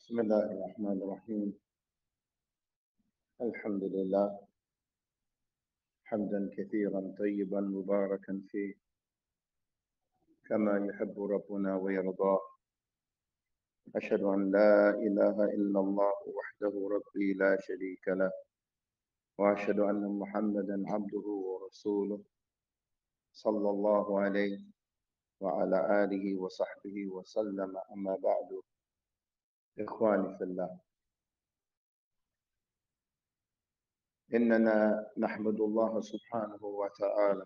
بسم الله الرحمن الرحيم. الحمد لله حمدا كثيرا طيبا مباركا فيه كما يحب ربنا ويرضاه. أشهد أن لا إله إلا الله وحده ربي لا شريك له، وأشهد أن محمدا عبده ورسوله صلى الله عليه وعلى آله وصحبه وسلم. أما بعد، إخواني في الله، إننا نحمد الله سبحانه وتعالى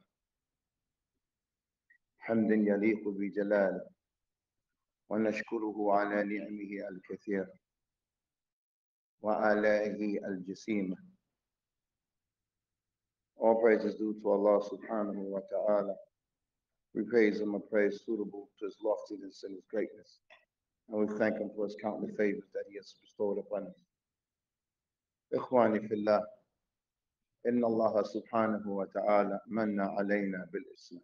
حمدا يليق بجلاله، ونشكره على نعمه الكثيرة وآلائه الجسيمة. All praise is due to Allah subhanahu wa ta'ala. We praise Him a praise suitable to His loftiness and His greatness. And we thank Him for His countless favors that He has bestowed upon us. إخواني في الله، إن الله سبحانه وتعالى من علينا بالإسلام،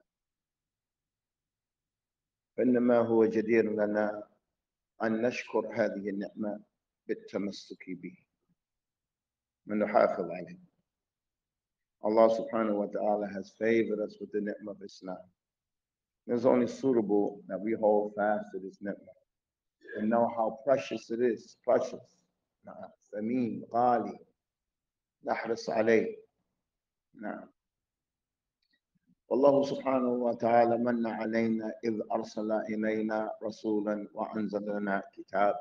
فإنما هو جدير لنا أن نشكر هذه النعمة بالتمسك به ونحافظ عليه. Allah subhanahu wa ta'ala has favored us with the ni'mah of Islam. It's only suitable that we hold fast to this ni'mah and know how precious it is. Precious. ثمين غالي نحرص عليه. نعم. والله سبحانه وتعالى من علينا إذ أرسل إلينا رسولا وأنزل لنا كتاب.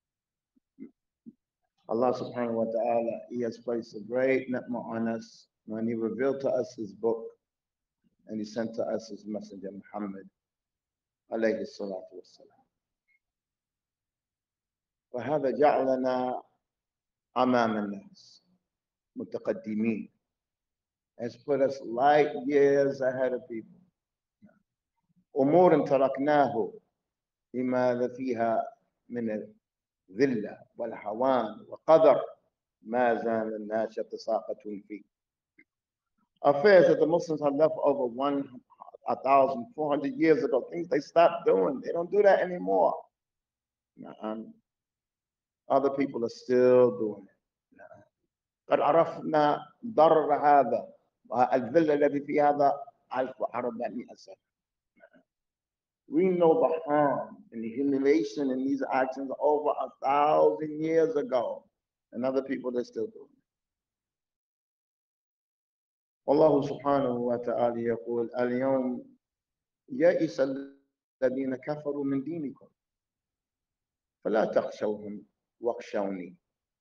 Allah subhanahu wa ta'ala, He has placed a great ni'mah on us when He revealed to us His book and He sent to us His messenger Muhammad عليه الصلاة والسلام. وهذا جعلنا أمام الناس متقدمين, has put us light years ahead of people. أمور تركناه لما فيها من الذلة والهوان وقدر ما زال الناس يتساقطون فيه. Affairs that the Muslims have left over 1,400 years ago, things they stopped doing, they don't do that anymore. Other people are still doing it. قد عرفنا ضرر هذا والذل الذي في هذا 1400 سنة. We know the harm and the humiliation in these actions over 1,000 years ago, and other people are still doing it. والله سبحانه وتعالى يقول اليوم يئس الذين كفروا من دينكم فلا تخشوهم واخشوني.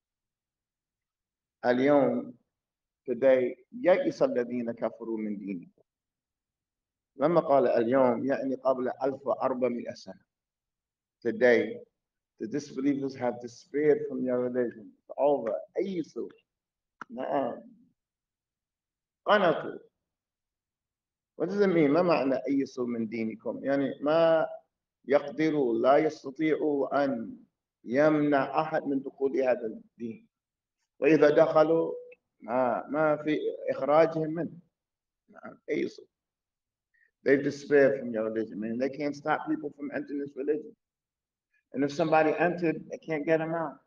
اليوم, today, يئس الذين كفروا من دينكم. لما قال اليوم يعني قبل 1400 سنة. Today, the disbelievers have despaired from your religion. It's over. أيسوا. نعم. قنطوا. What does it mean? ما معنى أيسوا من دينكم؟ يعني ما يقدروا, لا يستطيعوا أن يمنع أحد من دخول هذا الدين. وإذا دخلوا ما في إخراجهم منه. نعم. أيسوا. They've despaired from your religion, man. They can't stop people from entering this religion. And if somebody entered, they can't get them out.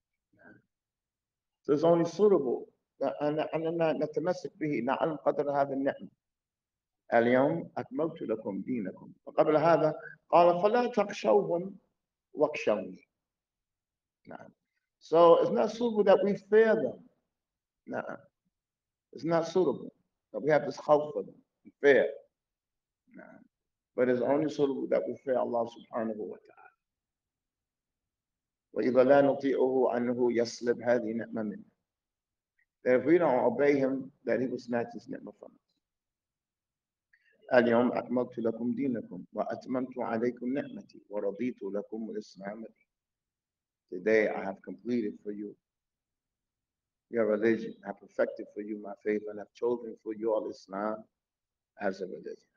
So it's only suitable أننا نتمسك به نعلم قدر هذا النعمة. اليوم أكملت لكم دينكم. وقبل هذا قال فلا تخشوهم واخشوني. نعم. So it's not suitable that we fear them. نعم. It's not suitable that we have this hope for them, fear. نعم. But it's only suitable that we fear Allah subhanahu wa ta'ala. وإذا لا نطيعه أنه يسلب هذه نعمة منه. That if we don't obey him, that he will snatch this ni'mah from us. اليوم أكملت لكم دينكم وأتممت عليكم نعمتي ورضيت لكم الإسلام دين. Today I have completed for you your religion. I have perfected for you my faith and have chosen for you al-Islam as a religion.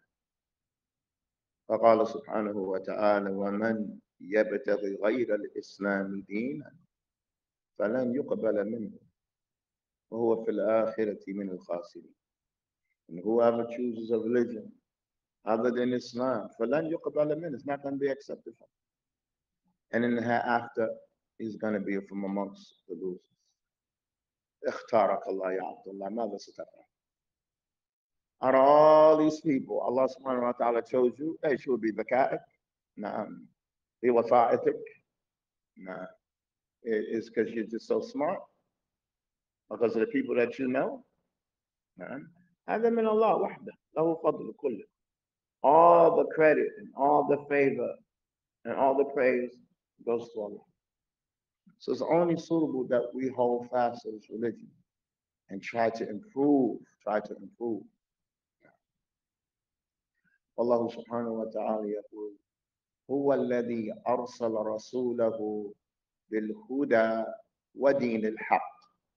فقال سبحانه وتعالى ومن يبتغي غير الإسلام دينا فلن يقبل منه وهو في الآخرة من الخاسرين. And whoever chooses a religion other than Islam, فلن يقبل منه, it's not going to be accepted from him. And in the hereafter, he's going to be from amongst the losers. اختارك الله يا عبد الله ماذا ستفعل؟ Out of all these people, Allah subhanahu wa ta'ala chose you. ايش هو بذكائك؟ نعم. بوسائطك؟ نعم. It's because you're just so smart? Because of the people that you know? نعم. هذا من الله وحده. له فضل كله. All the credit and all the favor and all the praise goes to Allah. So it's only suitable that we hold fast to this religion and try to improve. Allah subhanahu wa ta'ala يقول هو الذي أرسل رسوله بالهدى ودين الحق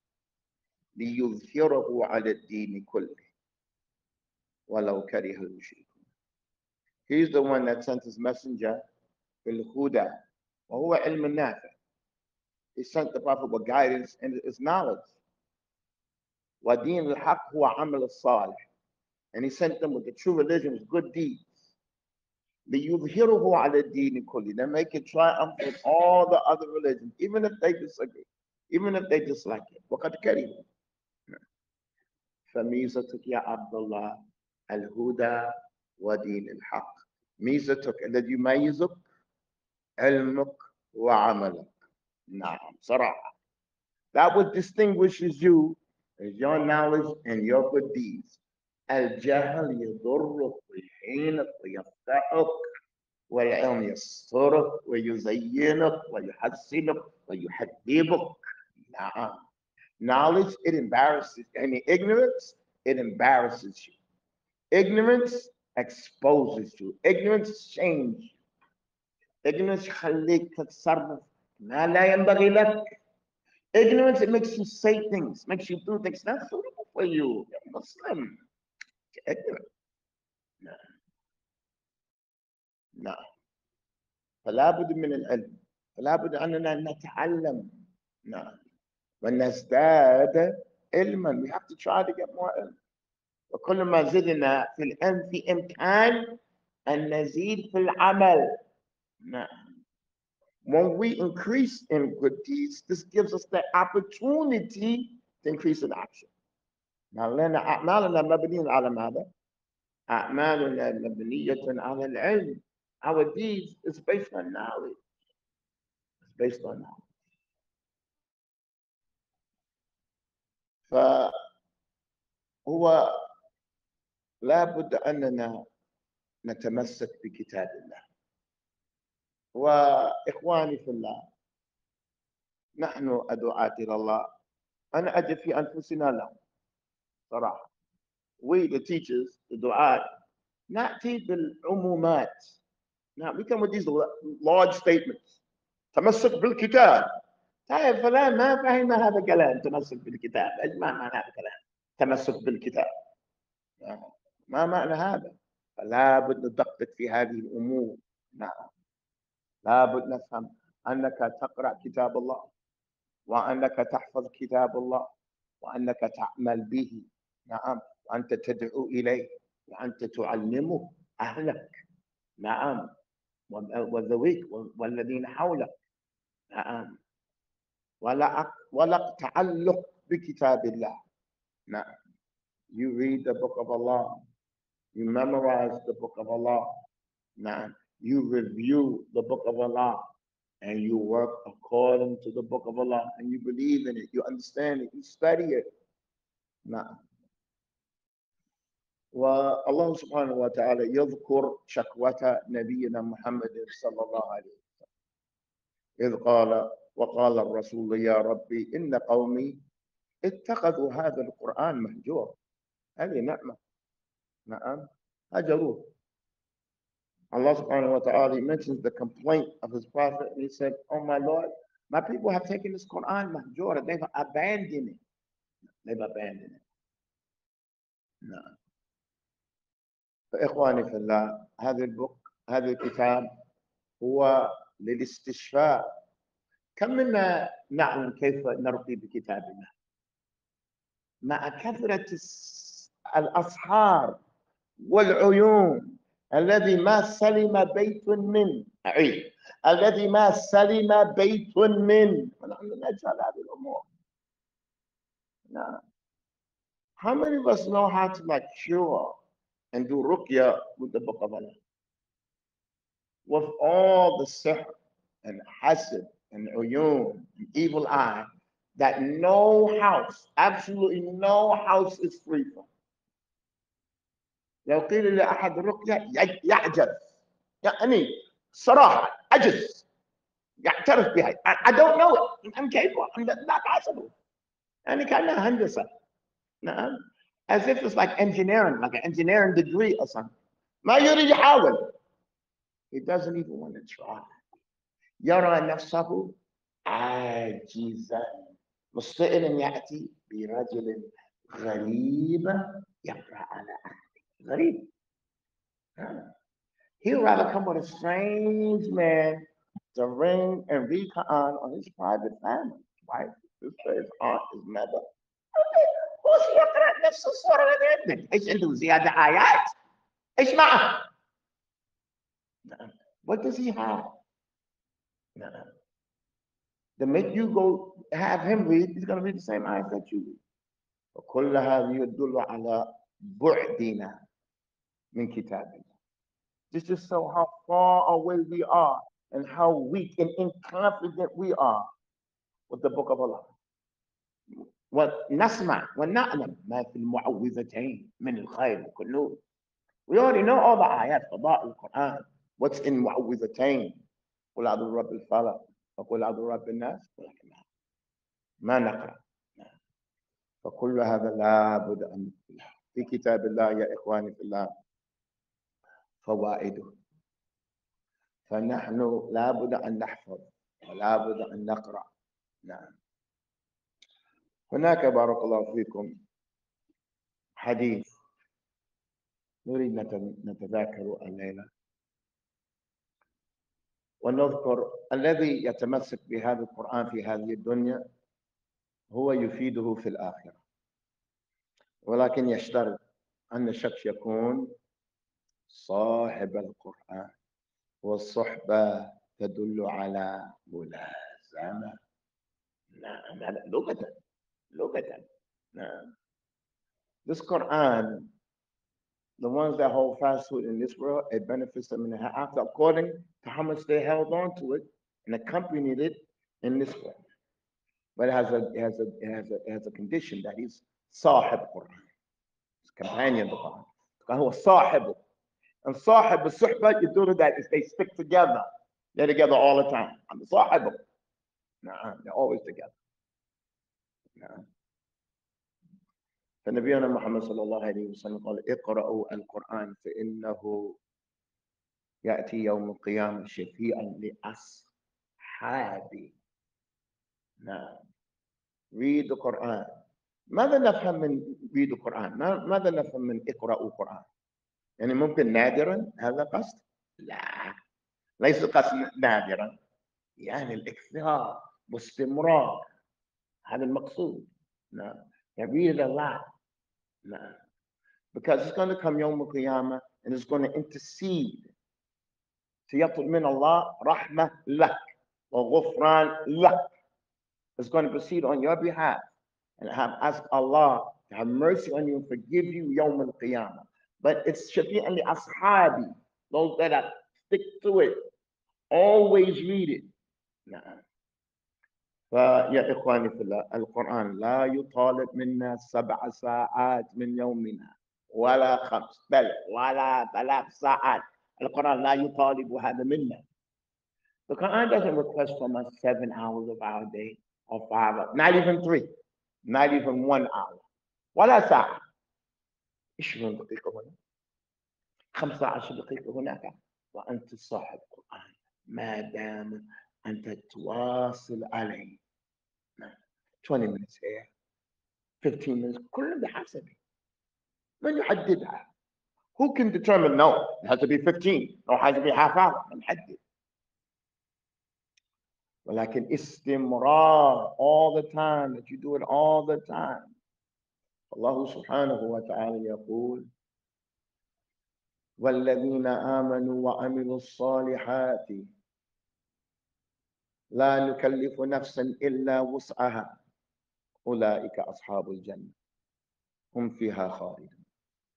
ليظهره على الدين كله ولو كره المشركون. He's the one that sent his messenger بالهدى وهو علم النافع. He sent the prophet with guidance and his knowledge. ودين الحق هو عمل الصالح. And he sent them with the true religion, with good deeds. ليظهره على الدين كله. They make it triumph with all the other religions, even if they disagree, even if they dislike it. وقد كرهوا. فميزتك يا عبد الله الهدى ودين الحق. ميزتك الذي يميزك علمك وعملك. نعم صراحة. That what distinguishes you is your knowledge and your good deeds. الجهل يضرك ويحينك ويفتحك والعلم يسترك ويزينك ويحسنك ويحببك. نعم. Knowledge, it embarrasses. And ignorance, it embarrasses you. Ignorance exposes you. Ignorance shames you. Ignorance يخليك تتصرف ما لا ينبغي لك. Ignorance, it makes you say things, makes you do things not suitable for you. You're Muslim. You're ignorant. No. No. فلا بد من العلم. فلا بد أننا نتعلم. نعم. ونزداد علما. We have to try to get more علم. وكل ما زدنا في العلم في إمكان أن نزيد في العمل. نعم. When we increase in good deeds, this gives us the opportunity to increase in action. لأن أعمالنا مبنية على ماذا؟ أعمالنا مبنية على العلم. Our deeds is based on knowledge. It's based on knowledge. فهو لابد أننا نتمسك بكتاب الله. وإخواني في الله، نحن أدعاة إلى الله. أنا أجد في أنفسنا له صراحة. We the teachers, the du'at, نأتي بالعمومات. Now we come with these large statements. تمسك بالكتاب. طيب فلان ما فهم هذا الكلام تمسك بالكتاب. ما معنى هذا الكلام؟ تمسك بالكتاب. ما معنى هذا؟ فلا بد ندقق في هذه الأمور. نعم. لا بد نفهم أنك تقرأ كتاب الله وأنك تحفظ كتاب الله وأنك تعمل به. نعم. وأنت تدعو إليه وأنت تعلمه أهلك. نعم. وذويك والذين حولك. نعم. ولا تعلق بكتاب الله. نعم. You read the book of Allah. You memorize the book of Allah. نعم. You review the book of Allah and you work according to the book of Allah and you believe in it, you understand it, you study it. نعم. والله سبحانه وتعالى يذكر شكوة نبينا محمد صلى الله عليه وسلم إذ قال وقال الرسول يا ربي إن قومي اتخذوا هذا القرآن مهجورا. هذه نعمة. نعم. هجروه. Allah subhanahu wa ta'ala mentions the complaint of his prophet and he said, oh my Lord, my people have taken this Quran mahjura, they've abandoned it. They've abandoned it. نعم. فإخواني في الله هذا الكتاب هو للاستشفاء. كم منا نعلم كيف نرقي بكتابنا مع كثرة الأسحار والعيون الذي ما سلم بيت من، أعيد، الذي ما سلم بيت من، ونحن نجهل هذه الأمور. نعم. How many of us know how to like cure and do ruqya with the Book of Allah? With all the sihr and hasad and uyun and evil eye that no house, absolutely no house is free from. لو قيل لأحد رقية يعجز، يعني صراحة عجز يعترف بها. I don't know it. I'm capable. I'm not possible. يعني كأنها هندسة. نعم. As if it's like engineering, like an engineering degree or something. ما يريد يحاول. He doesn't even want to try. يرى نفسه عاجزا مستئل يأتي برجل غريب يقرأ على أهله. غريب. He'd rather come with a strange man to ring and read Quran on his private family, right? His aunt, his mother. وش يقرأ نفس الصورة اللي عندك؟ ايش عنده زيادة آيات؟ ايش معه؟ What does he have? The minute you go have him read, he's going to read the same ayat that you read. وكل هذا يدل على بعدنا من كتاب الله. This just shows how far away we are and how weak and inconfident we are with the Book of Allah. ونسمع ونعلم ما في المعوذتين من الخير والنور. We already know all the ayat فضاء القرآن. What's in معوذتين؟ قل أعوذ برب الفلق وقل أعوذ برب الناس. ما نقرأ. فكل هذا لابد أن في كتاب الله يا إخواني في الله فوائده. فنحن لابد أن نحفظ ولابد أن نقرأ. نعم. هناك بارك الله فيكم حديث نريد نتذاكر الليلة ونذكر الذي يتمسك بهذا القرآن في هذه الدنيا هو يفيده في الآخرة، ولكن يشترط أن الشخص يكون صاحب القرآن، والصحبة تدل على ملازمة. نعم. لغة. نعم. This Quran, the ones that hold fast to it in this world, it benefits them in the hereafter according to how much they held on to it and accompanied it in this world. But it has a condition that he's صاحب Quran, his companion of the Quran. هو صاحبه. And صاحب الصحبة يدل that is they stick together. They're together all the time. I'm صاحبه. نعم. They're always together. نعم. فنبينا محمد صلى الله عليه وسلم قال اقرأوا القرآن فإنه يأتي يوم القيامة شفيعا لأصحابي. نعم. Read the Quran. ماذا نفهم من read the Quran؟ ماذا نفهم من اقرأوا القرآن؟ يعني ممكن نادرا هذا قصد؟ لا، ليس قصد نادرا، يعني الإكثار باستمرار، هذا المقصود. نعم. read a lot. نعم. Because it's going to come يوم القيامة and it's going to intercede. سيطلب من الله رحمة لك وغفران لك. It's going to proceed on your behalf and ask Allah to have mercy on you and forgive you يوم القيامة. But it's شفيعا لأصحابي, those that stick to it, always read it. نعم. فيا إخواني في الله القرآن لا يطالب منا 7 ساعات من يومنا ولا 5 بل ولا 3 ساعات. القرآن لا يطالب هذا منا. The Quran doesn't request from us 7 hours of our day or 5 hours, not even 3, not even 1 hour. ولا ساعة. 20 دقيقة هنا، 15 دقيقة هناك، وأنت صاحب القرآن ما دام أنت تواصل عليه. 20 minutes here, 15 minutes, كل بحسبه. من يحددها؟ Who can determine no, it has to be 15 or it has to be half hour؟ من يحدد؟ ولكن استمرار, all the time, that you do it all the time. الله سبحانه وتعالى يقول والذين آمنوا وعملوا الصالحات لا نكلف نفسا إلا وسعها أولئك أصحاب الجنة هم فيها خالدون.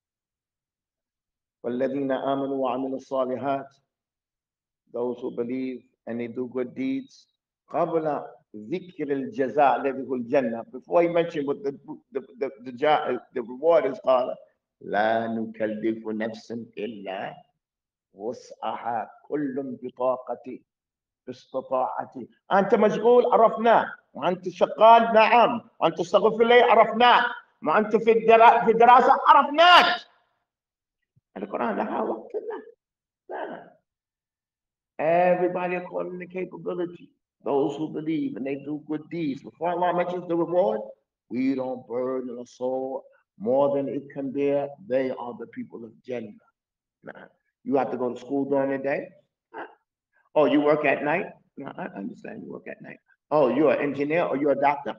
والذين آمنوا وعملوا الصالحات, those who believe and they do good deeds, قبل ذكر الجزاء الذي هو الجنة, before he mentioned what the reward is, قال لا نكلف نفسا إلا وسعها كل بطاقتي باستطاعتي. أنت مشغول عرفناه, وأنت شغال نعم, وأنت تشتغل في الليل عرفناك, وأنت في الدراسة عرفناك. القرآن لها وقت لا. Everybody according to capability. Those who believe and they do good deeds. Before Allah mentions the reward, we don't burden a soul more than it can bear. They are the people of Jannah. Nah. You have to go to school during the day. Oh, you work at night? No, I understand you work at night. Oh, you're an engineer or you're a doctor?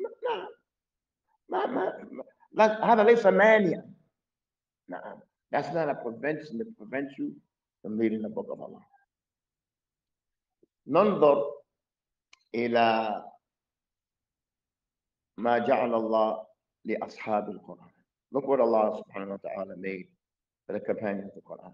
No. هذا ليس مانع. No, that's not a prevention that prevents you from reading the book of Allah. ننظر إلى ما جعل الله لأصحاب القرآن. Look what Allah subhanahu wa ta'ala made for the companions of the Quran.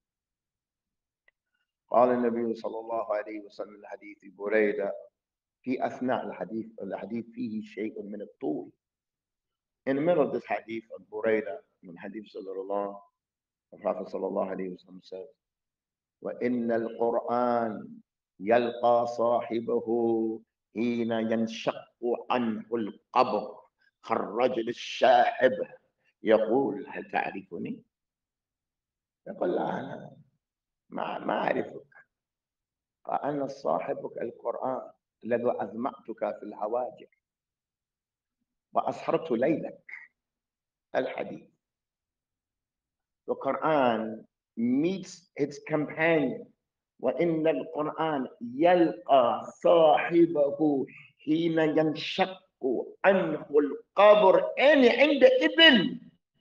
قال النبي صلى الله عليه وسلم الحديث بريدة في أثناء الحديث فيه شيء من الطول. In the middle of this hadith of Buraidah, من حديث صلى الله, the Prophet صلى الله عليه وسلم says, وإن القرآن يلقى صاحبه حين ينشق عنه القبر كالرجل الشاحب يقول هل تعرفني؟ يقول لا أنا ما أعرفك. فأنا صاحبك القرآن الذي أظمأتك في الهواجر وأسهرت ليلك. الحديث. The Quran meets its companion. وإن القرآن يلقى صاحبه حين ينشق عنه القبر. أنا عندئذ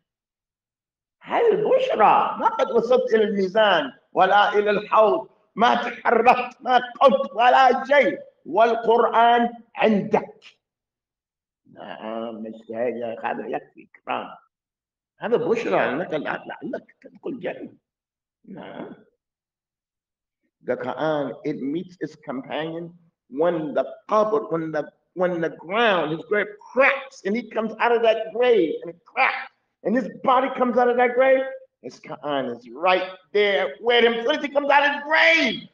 هل بشرى ما قد وصلت إلى الميزان ولا إلى الحوض, ما تحركت ما قلت ولا شيء, والقرآن عندك. نعم هذا يكفي كرام. هذا بشرى أنك لعلك تدخل الجنة. نعم. The Quran, it meets its companion when the qabr, when the ground, his grave cracks and he comes out of that grave and it cracks and his body comes out of that grave. His Quran is right there with him as he comes out of his grave.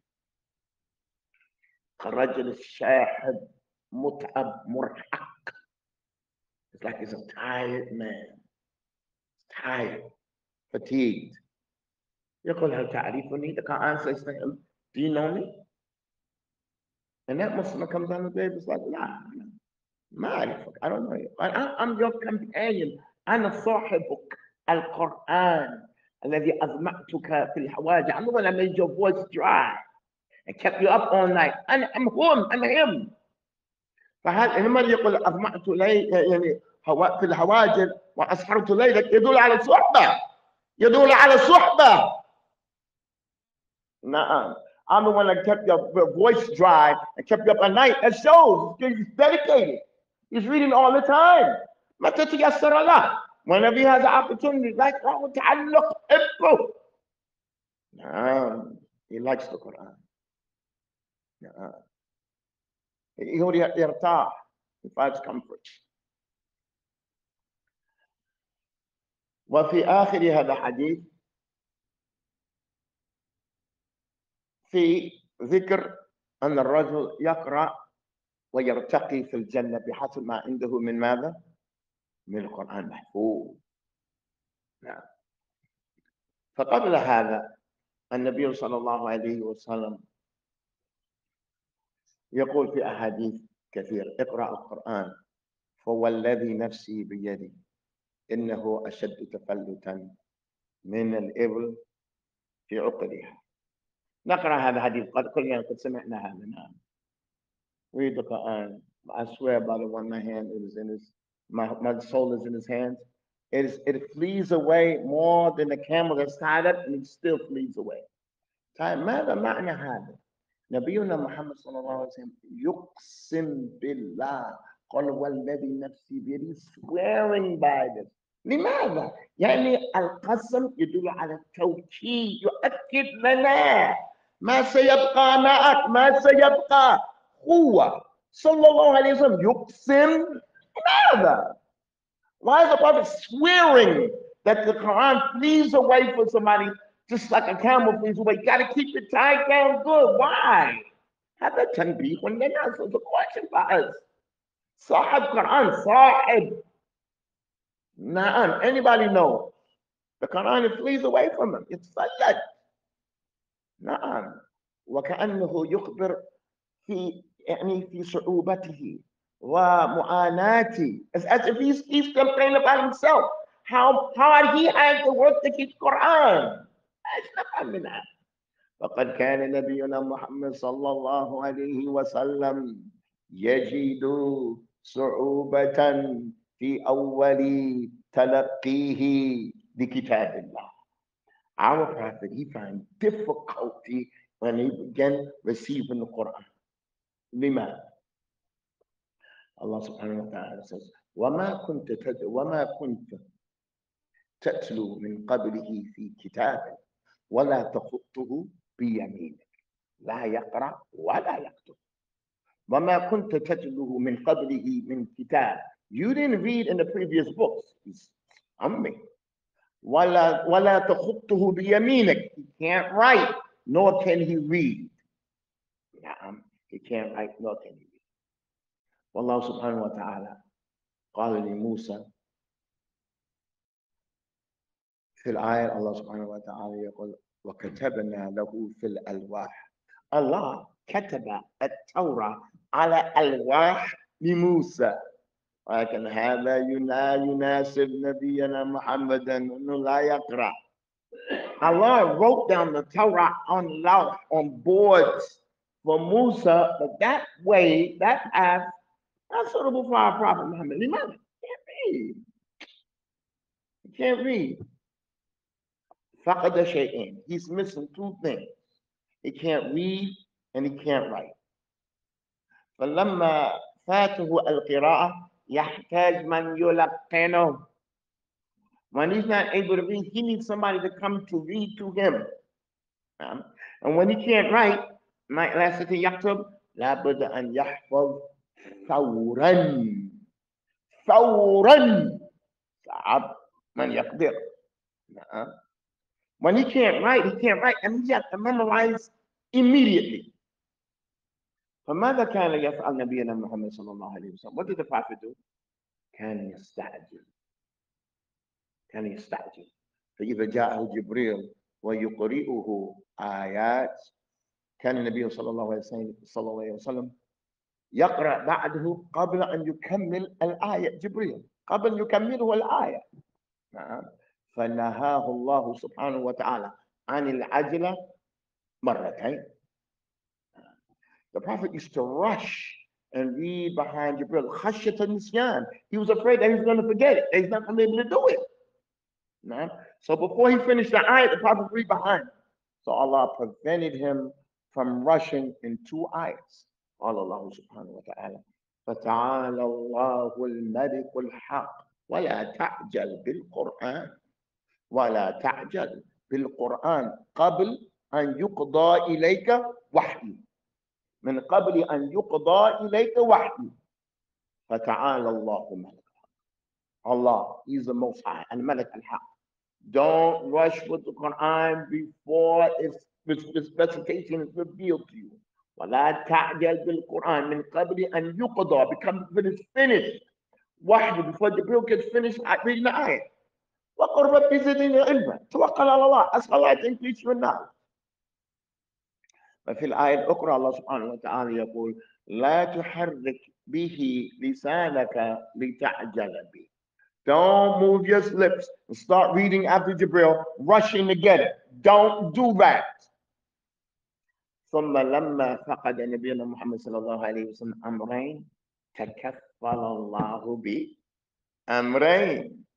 الرجل الشاحب متعب مرهق. It's like he's a tired man, tired, fatigued. يقول هل تعرفني? The Quran says to him, do you know me? And that Muslim comes on the grave, it's like, nah, ما أعرفك, I don't know you. I'm your companion. أنا صاحبك القرآن الذي أظمأتك في الحواجع. I'm the one that made your voice dry and kept you up all night. I'm him. فلما يقول أظمأت لي يعني في الحواجر وأسهرت ليلك, يدل على الصحبة. يدل على الصحبة. نعم. I'm the one that kept your voice dry and kept you up at night. That shows he's dedicated. He's reading all the time. متى تيسر له. Whenever he has the opportunity, like تعلق ابقه. نعم. He likes the Quran. نعم. هو يرتاح. He finds comfort. وفي آخر هذا الحديث في ذكر أن الرجل يقرأ ويرتقي في الجنة بحسب ما عنده من ماذا؟ من القرآن محفوظ. نعم. فقبل هذا النبي صلى الله عليه وسلم يقول في أحاديث كثير اقرأ القرآن فوالذي نفسي بيدي إنه أشد تفلتا من الإبل في عقدها. نقرأ هذا الحديث كلنا قد سمعنا هذا. نعم. Read the Quran. I swear by the one my hand is in his, my soul is in his hands. it flees away more than the camel that's tied up, and it still flees away. طيب ماذا معنى هذا؟ نبينا محمد صلى الله عليه وسلم يقسم بالله قال والذي نفسي بيده, swearing by this. لماذا؟ يعني القسم يدل على التوكيد, يؤكد لنا ما سيبقى معك, ما سيبقى. هو صلى الله عليه وسلم يقسم. ماذا? Why is the Prophet swearing that the Quran flees away from somebody just like a camel flees away? You got to keep it tied down good. Why? هذا تنبيه للناس. It's a question for us. صاحب Quran, صاحب. نعم, anybody know the Quran, it flees away from him. It's صلت. نعم. وكأنه يخبر في يعني في صعوبته ومعاناته. It's as if he's complaining about himself, how hard he had to work to keep Quran. منها. فقد كان نبينا محمد صلى الله عليه وسلم يجد صعوبة في أول تلقيه لكتاب الله. Our prophet, he found difficulty when he began receiving the Quran. لماذا؟ Allah subhanahu wa ta'ala says, وما كنت تتلو من قبله في كتاب ولا تخطه بيمينك, لا يقرأ ولا يكتب. وما كنت تتلو من قبله من كتاب. You didn't read in the previous books. He's humming. ولا تخطه بيمينك. He can't write, nor can he read. He can't write, nor can he read. والله سبحانه وتعالى قال لموسى في الآية, الله سبحانه وتعالى يقول وكتبنا له في الألواح. الله كتب التوراة على ألواح لموسى, ولكن هذا يناسب نبينا محمدا أنه لا يقرأ. Allah wrote down the Torah on lawh, on boards for Musa, but that way, that path, not suitable for our Prophet Muhammad. He can't read. He can't read. فقد شيئين. He's missing two things. He can't read and he can't write. فلما فاته القراءة يحتاج من يلقنه. When he's not able to read, he needs somebody to come to read to him. And when he can't write, لا يستطيع يكتب, لابد أن يحفظ فورا. فورا. صعب من يقدر. When he can't write, and he has to memorize immediately. فماذا كان يفعل نبينا محمد صلى الله عليه وسلم? What did the Prophet do? كان يستعجل. فإذا جاءه جبريل ويقرئه آيات, كان النبي صلى الله عليه وسلم يقرأ بعده قبل أن يكمل الآية. جبريل قبل يكمله الآية. فنهاه الله سبحانه وتعالى عن العجلة مرتين. The Prophet used to rush and read behind Jibril. خشية النسيان. He was afraid that he was going to forget it, that he's not going to be able to do it. So before he finished the ayat, the Prophet would read behind. So Allah prevented him from rushing in two ayats. قال الله سبحانه وتعالى فتعالى الله الملك الحق ولا تعجل بالقرآن قبل أن يقضى إليك وحي. من قبل أن يقضى إليك وحي. فتعالى الله الملك الحق. Allah is the most high, and Malik al-Haq. Don't rush with the Quran before its specification is revealed to you. ولا تعجل بالقرآن من قبل أن يقضى, become when it's finished. وحي, before the Jibril gets finished reading the ayat. وقل رب زدني علما. توكل على الله. Ask Allah to increase your knowledge. ففي الآية الأخرى الله سبحانه وتعالى يقول لا تحرك به لسانك لتعجل به. Don't move your lips and start reading after Jibril, rushing to get it. Don't do that. ثم لما فقد نبينا محمد صلى الله عليه وسلم أمرين تكفل الله بأمرين.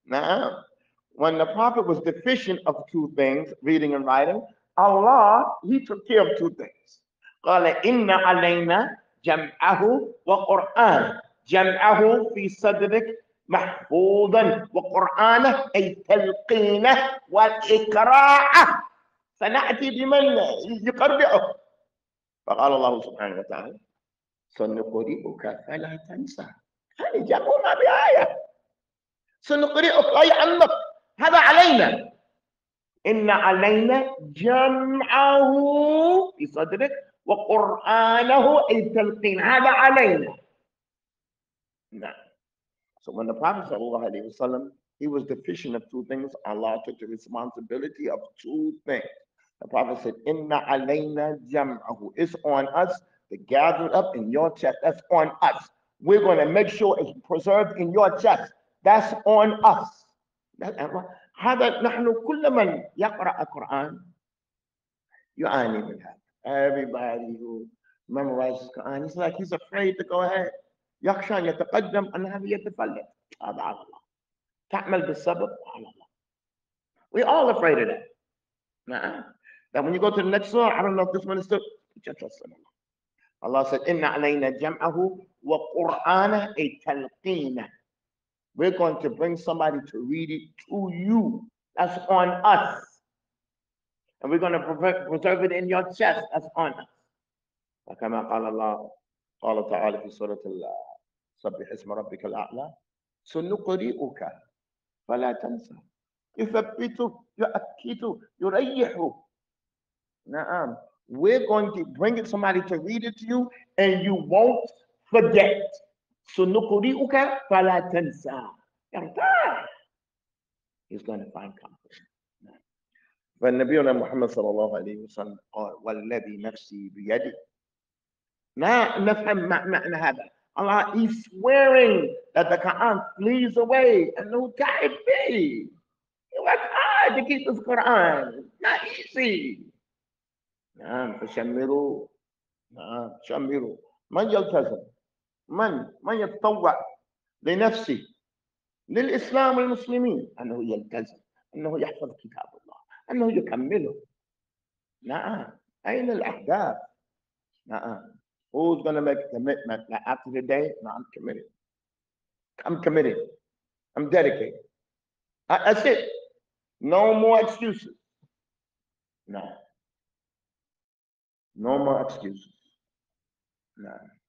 Now, when the Prophet was deficient of two things, reading and writing, Allah, He took care of two things. قال إن علينا جمعه وقرآن جمعه في صدرك محفوظا وقرآنه أي تلقينه والإقراء سنأتي بمن يقرأه. فقال الله سبحانه وتعالى سنقرئك فلا تنسى. هذه جاءونا بآية سنقرئك أي عمك، هذا علينا. إن علينا جمعه في صدرك وقرآنه أي تلقين، هذا علينا. نعم. So when the Prophet sallallahu alaihi wasallam, he was deficient of two things, Allah took the responsibility of two things. The Prophet said, Inna alayna jam'ahu. It's on us to gather it up in your chest. That's on us. We're going to make sure it's preserved in your chest. That's on us. هذا نحن كل من يقرأ القرآن يعاني من هذا. Everybody who memorizes Quran, he's like he's afraid to go ahead. يخشى أن يتقدم أن هذا يتفلت. هذا على الله. تعمل بالصبر على الله. We're all afraid of that. Nah. That when you go to the next surah, I don't know if this one is still. Just trust in Allah. Allah said, "Inna alayna jam'ahu wa Qur'ana ay talqina." We're going to bring somebody to read it to you. That's on us. And we're going to preserve it in your chest. That's on us. وكما قال الله قال تعالى في سورة سبح اسم ربك الأعلى سنقرئك فلا تنسى يثبت يؤكد يريح. نعم. We're going to bring somebody to read it to you and you won't forget. سنقرئك فلا تنسى. He's going to find comfort. فالنبينا محمد صلى الله عليه وسلم قال والذي نفسي بيده. نفهم معنى هذا. Allah is swearing that the Quran flees away and no guide be. It was hard to keep this Quran. Not easy. نعم فشمروا. نعم شمروا. من يلتزم؟ من يتطوع لنفسه للإسلام والمسلمين أنه يلتزم، أنه يحفظ كتاب الله، أنه يكمله. نعم. أين الأهداف؟ نعم. Who's going to make a commitment that after today? No, I'm committed. I'm committed. I'm dedicated. That's it. No more excuses. No. No more excuses. No.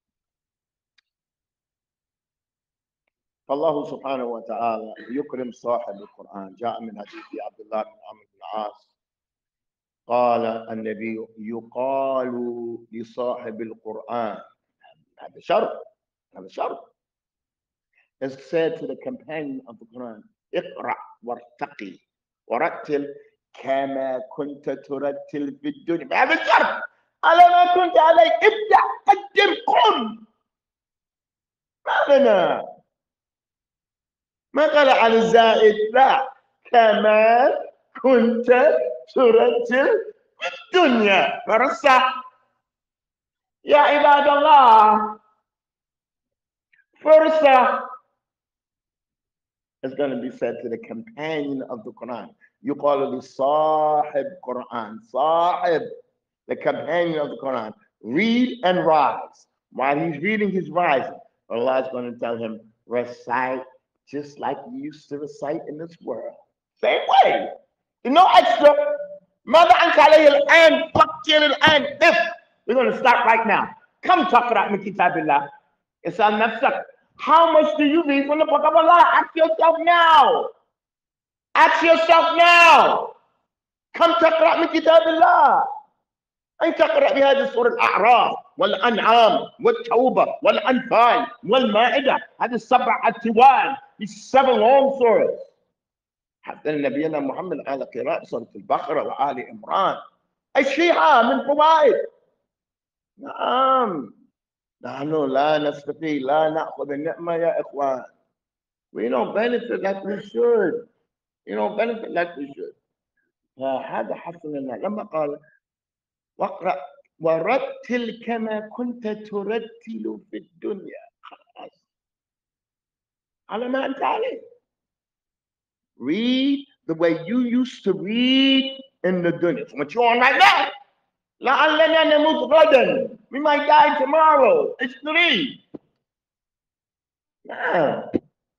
فالله سبحانه وتعالى يكرم صاحب القرآن. جاء من حديث عبد الله بن عمرو بن العاص قال النبي يقال لصاحب القرآن. هذا شرط. هذا شرط. It's said to the companion of the Quran اقرأ وارتقي ورتل كما كنت ترتل في الدنيا. هذا الشرط. على ما كنت عليه ابدأ قدم قم. ما لنا ما قال على الزائد، لا كما كنت ترتل في الدنيا. فرصة يا عباد الله، فرصة. It's going to be said to the companion of the Quran. يقال لصاحب Quran. صاحب, the companion of the Quran. Read and rise. While he's reading, he's rising. Allah is going to tell him, recite just like you used to recite in this world. Same way. No extra. ماذا أنت عليه الآن؟ فكر الآن. We're going to start right now. كم تقرأ من كتاب الله؟ اسأل نفسك. How much do you read from the book of Allah? Ask yourself now. Ask yourself now. كم تقرأ من كتاب الله؟ أن تقرأ بهذه السورة الأعراف والأنعام والتوبة والأنفال والمائدة. هذه السبع التوال. These 7 long surahs. حتى نبينا محمد على قراءة سورة البقرة وآل عمران. الشيعة من فوائد. نعم. نحن لا نستطيع لا نأخذ النعمة يا إخوان. We don't benefit like we should. We don't benefit like we should. فهذا حصل لنا لما قال واقرأ ورتل كما كنت ترتل في الدنيا. خلاص على ما أنت عليه. Read the way you used to read in the dunya. What you're on right now. لعلنا نموت غدا. We might die tomorrow. It's 3. نعم.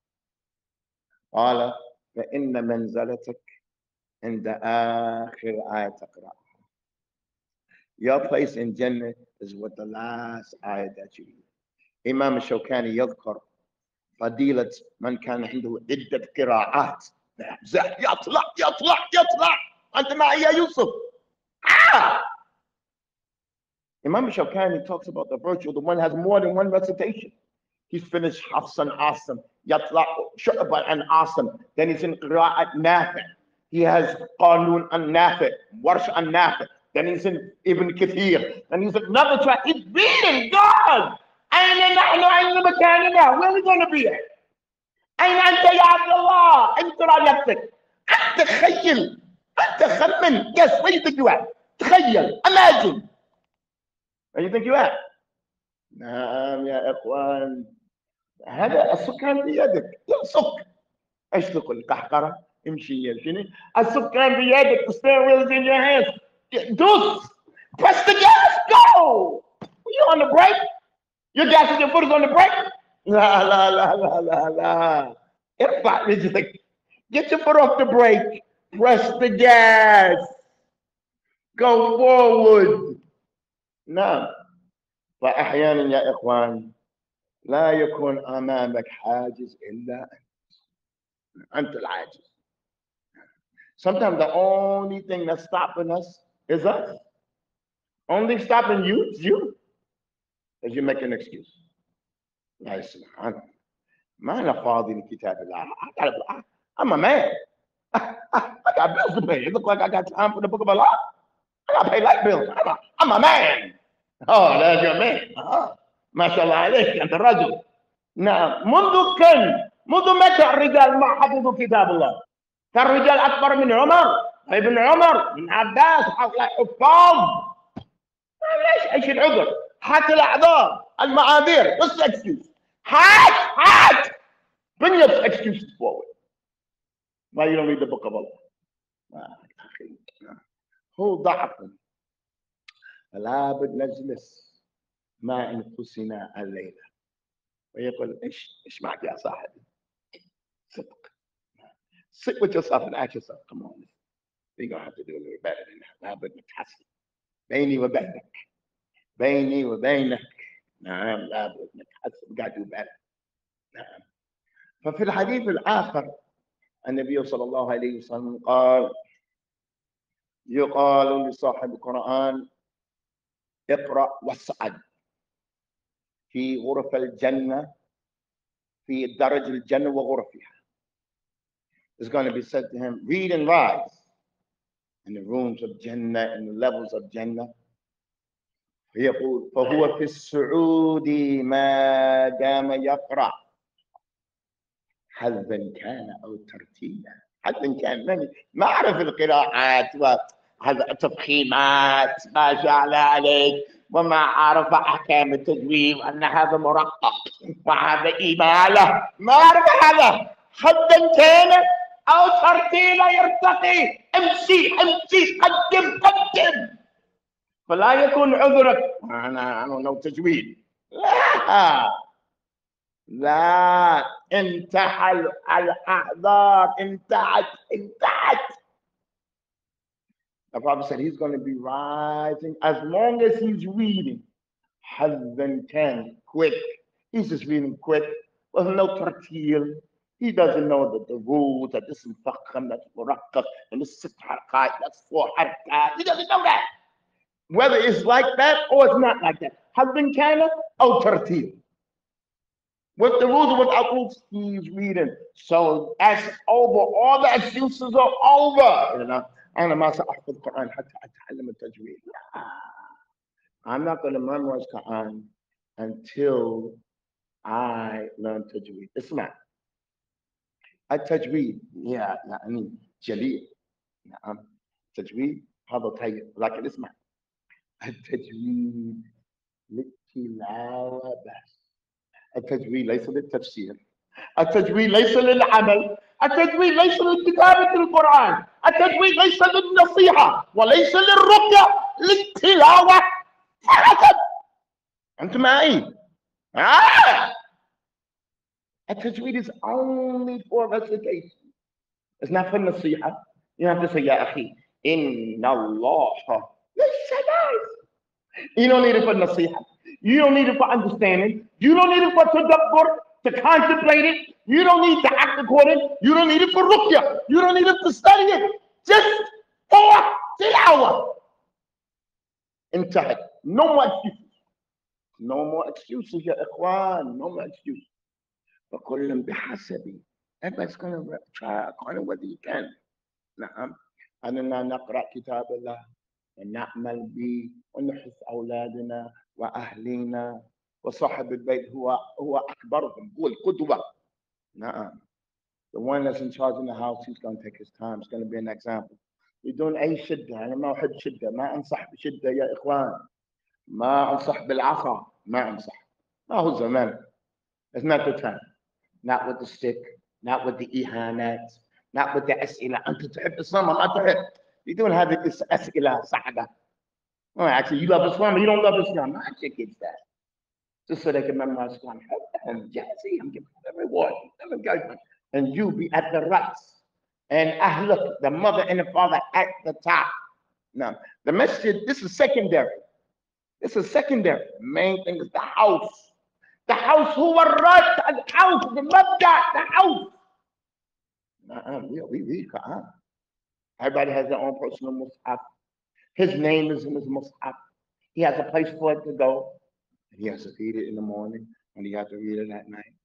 قال فإن منزلتك عند آخر آية تقرأ. Your place in Jannah is with the last ayah that you read. Imam Shawkani يذكر فضيلة من كان عنده عدة قراءات. يطلع يطلع يطلع. أنت معي يا يوسف. Imam Shawkani talks about the virtue of the one who has more than one recitation. He's finished Hafs and Asim, Yatla, Shu'bah and Asim. Then he's in Qira'at Nafi. He has Qanun and Nafi, Warsh and Nafi. Then he's in Ibn Kathir. Then he's another track. He's reading God. أين نحن أين مكاننا? Where are we going to be at? أين أنت يا عبد الله? أنت ترى نفسك. أنت تخيل. أنت خمن. Guess where you think you at? تخيل. Imagine. Where you think you at? نعم يا إخوان. هذا السكان بيدك. يمسك. ايش تقول؟ قحقرة. امشي يمشيني. السكان بيدك. The steering wheel is in your hands. Deuce. Press the gas. Go. You on the brake? Your gas and your foot is on the brake? لا لا لا لا لا لا. ارفع رجلك. Get your foot off the brake. Press the gas. Go forward. نعم. فأحيانا يا إخوان لا يكون أمامك حاجز إلا أنت العاجز. Sometimes the only thing that's stopping us is us. Only stopping you is you. Because you make an excuse. لا سبحان الله. ما أنا فاضي لكتاب الله. I'm a man. I got bills to pay. It looks like I got time for the book of Allah. I got to pay light bills. I'm a man. Oh, that's your man. ما شاء الله عليك أنت الرجل. نعم. منذ متى الرجال ما حفظوا كتاب الله؟ كان الرجال أكبر من عمر، ابن عمر، من عباس، حفاظ. ايش العذر؟ هات الاعذار، المعاذير. What's the excuse? هات. Bring your excuses forward. Why you don't read the book of Allah? هو ضعف. فلا بد نجلس مع انفسنا الليله ويقول ايش معك يا صاحبي؟ صدق. Sit with yourself and ask yourself, come on, you're gonna have to do a little better than that. لابد نتحسن. بيني وبينك. بيني وبينك. نعم لابد نتحسن. قاعد do better. نعم. ففي الحديث الآخر النبي صلى الله عليه وسلم قال يقال لصاحب القرآن اقرأ واصعد في غرف الجنة في درج الجنة وغرفها. It's going to be said to him, read and rise in the rooms of Jannah and the levels of Jannah. يقول فهو في السعود ما دام يقرأ حظا كان أو ترتيلا. حظا كان ما أعرف القراءات وهذا تفخيمات ما شاء الله عليك وما أعرف أحكام التجويد وأن هذا مرقق وهذا إمالة. ما أعرف هذا. حظا كان أو ترتيلا. يرتقي. امشي قدم. فلا يكون عذرك أنا تجويد. لا انتهى الأعذار. انتهت. The Prophet said he's going to be rising as long as he's reading. Husband can quick. He's just reading quick. There's no tartil. He doesn't know that the rules that this is fakham, that's murakkab, and this is harkat, that's 4 harkat. He doesn't know that. Whether it's like that or it's not like that. Husband kana or tartil. With the rules or without rules, he's reading. So that's over. All the excuses are over. You know, أنا ما سأحفظ القرآن حتى أتعلم التجويد. I'm not going to memorize Quran until I learn tajweed. اسمع. التجويد يعني جليل. نعم. التجويد هذا طيب لكن اسمع. التجويد للتلاوة بس. التجويد ليس للتفسير. التجويد ليس للعمل. التجويد ليس لكتابة القرآن، التجويد ليس للنصيحة وليس للرقية، للتلاوة فقط. أنت معي؟ التجويد is only for recitation. It's not for النصيحة. You have to say يا أخي إن الله ليس nice. You don't need it for nasiha. You don't need it for understanding. You don't need it for tadabbur, to contemplate it. You don't need to act according. You don't need it for ruqya. You don't need it to study it. Just for tilawah. انتهت. No more excuses. No more excuses يا إخوان. No more excuses. فكل بحسبي. Everybody's going to try according whether you can. نعم. أننا نقرأ كتاب الله ونعمل به ونحث أولادنا وأهلنا، وصاحب البيت هو أكبرهم، هو القدوة. نعم. The one that's in charge in the house, he's going to take his time. It's going to be an example. بدون أي شدة. أنا ما أحب شدة، ما أنصح بشدة يا إخوان. ما أنصح بالعصا، ما أنصح. ما هو زمان. It's not the time. Not with the stick, not with the إهانات, not with the أسئلة. أنت تحب الصلاة ما تحب. بدون هذه الأسئلة صعبة. Oh, actually, you love Islam, but you don't love Islam. I check against that. Just so they can memorize Islam. Help them, Jazzy. I'm giving them reward, them encouragement. And you be at the right. And Ahluk, the mother and the father at the top. Now, the masjid, this is secondary. This is secondary. The main thing is the house. The house, who are right? The house, the mother, the house. We read Quran. Everybody has their own personal mushaf. His name is in his mushaf. He has a place for it to go. He has to read it in the morning and he has to read it at night.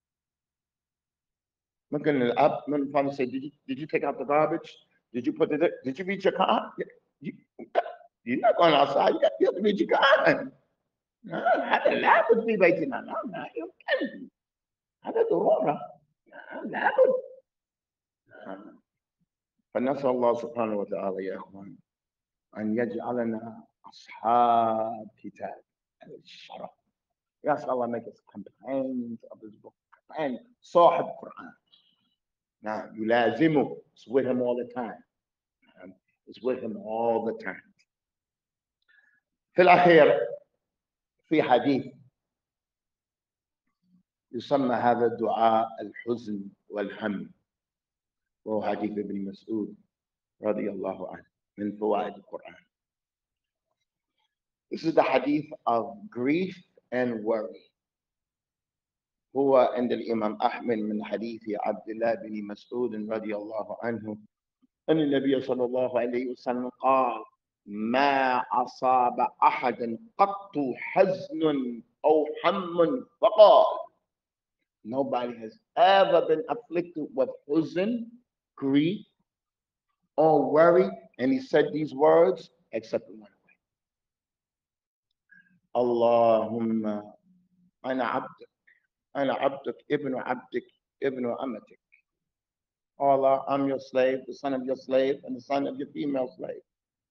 ممكن الأب من father say, did you take out the garbage? Did you put it? Did you read your Quran? You're not going outside. You have to read your Quran. هذا لابد في بيتنا. لا يمكن. هذا ضرورة. لابد. فنسأل الله سبحانه وتعالى يا إخوان أن يجعلنا أصحاب كتاب الشرف. Yes, Allah make us companions of His book, and صاحب Quran. Now, يلازمه. It's with him all the time. It's with him all the time. في الأخير في حديث يسمى هذا الدعاء الحزن والهم، وهو حديث ابن مسعود رضي الله عنه من فوائد القرآن. This is the hadith of grief and worry. هو عند الإمام أحمد من حديث عبد الله بن مسعود رضي الله عنه أن النبي صلى الله عليه وسلم قال: ما أصاب أحدا قط حزن أو هم فقال. Nobody has ever been afflicted with حزن, grief, or worry, and he said these words except one way. اللهم أنا عبدك ابن عبدك ابن أمتك. Allah, I'm your slave, the son of your slave, and the son of your female slave.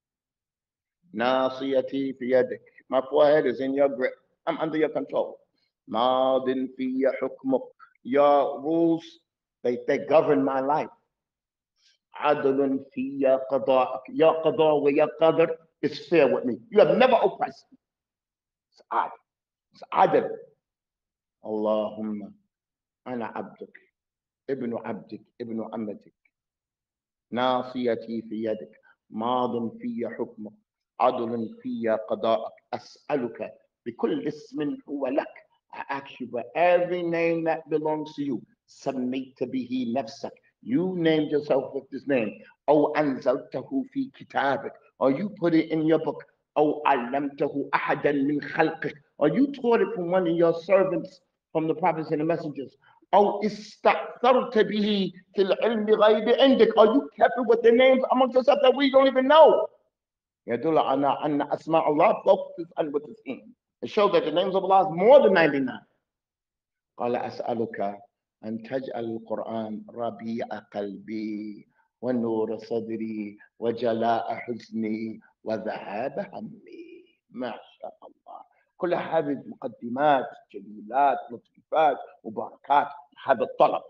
ناصيتي في يدك. My forehead is in your grip. I'm under your control. ماضٍ في حكمك. Your rules, they govern my life. عدل في قضاءك. Your qada wa your qadr is fair with me. You have never oppressed me. It's adl. It's adl. اللهم أنا عبدك ابن عبدك ابن أمتك. ناصيتي في يدك. ماض في حكمك. عدل في قضاءك. أسألك بكل اسم هو لك. I ask you for every name that belongs to you. سميت به نفسك. You named yourself with this name. أو أنزلته في كتابك. Or you put it in your book. أو علمته أحدا من خلقك. Or you taught it from one of your servants, from the prophets and the messengers. أو استأثرت به في العلم غيب عندك. Or you kept it with the names amongst yourself that we don't even know. يدل على أن أسماء الله فوق 99. It shows that the names of Allah is more than 99. قال أسألك أن تجعل القرآن ربيع قلبي ونور صدري وجلاء حزني وذهاب همي. ما شاء الله. كل هذه المقدمات جميلات لطيفات مباركات. هذا الطلب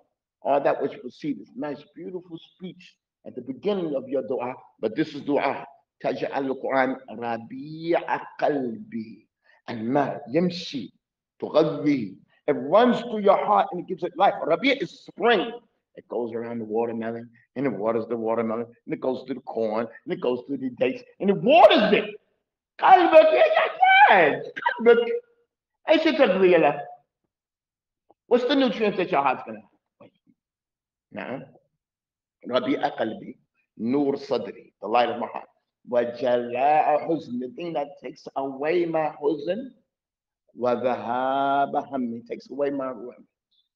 all that which proceeds. Nice, beautiful speech at the beginning of your dua, but this is dua. تجعل القرآن ربيع قلبي الماء يمشي تغذي. It runs through your heart and it gives it life. Rabi' is spring. It goes around the watermelon and it waters the watermelon and it goes through the corn and it goes through the dates and it waters it. قلبك يا قلبك ايش تغذية له؟ What's the nutrients that your heart's gonna have? نعم. ربيع قلبي نور صدري, the light of my heart. وجلاء حزن, the thing that takes away my حزن. وذهاب همي, takes away my worry.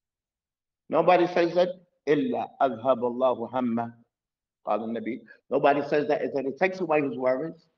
Nobody says that. إلا أذهب الله همه. قال النبي. Nobody says that. Is that it takes away his worries.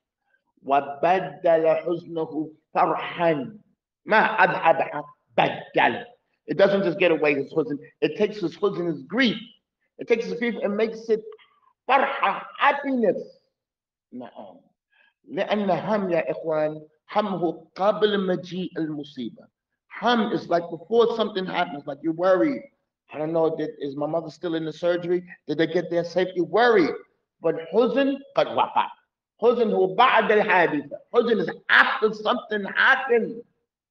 وبدل حزنه فرحا. ما أذهب بدل. It doesn't just get away his huzn. It takes his huzn, his grief. It takes his grief and makes it فرحة, happiness. نعم. لأن هم يا إخوان همه قبل مجيء المصيبة. Hum is like before something happens, like you're worried. I don't know, is my mother still in the surgery? Did they get there safe? You're worried. But حزن قد وقع. حزن هو بعد الحادثة. حزن is after something happened.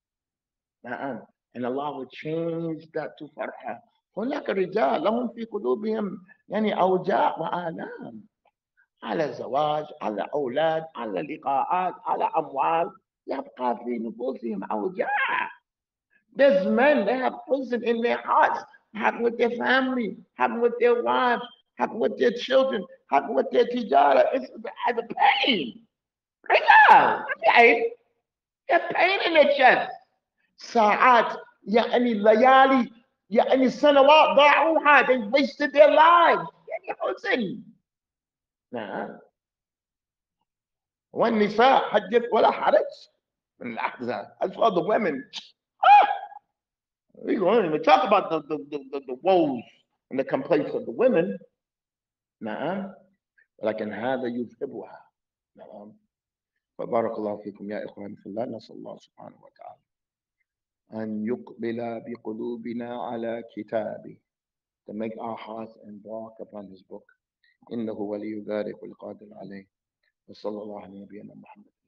نعم. And Allah will change that to فرحة. هناك رجال لهم في قلوبهم يعني أوجاع وآلام. على زواج, على أولاد, على لقاءات, على أموال, يبقى في نفوسهم أوجاع. There's men, they have prison in their hearts, happen with their family, happen with their wives, happen with their children, happen with their tijara. It's a pain. Right now, pain. There's pain in their chest. ساعات, يعني ليالي, يعني سنوات ضاعوها. They wasted their lives. يعني حزن. نعم. والنساء حدث ولا حرج من الأحزان. As for the women, we don't even talk about the woes and the complaints of the women. نعم. ولكن هذا يذهبها. نعم. فبارك الله فيكم يا إخواني في الله. نسأل الله سبحانه وتعالى أن يقبل بقلوبنا على كتابه, to make our hearts embark upon his book. إنه ولي ذلك والقادر عليه. وصلى الله على نبينا محمد.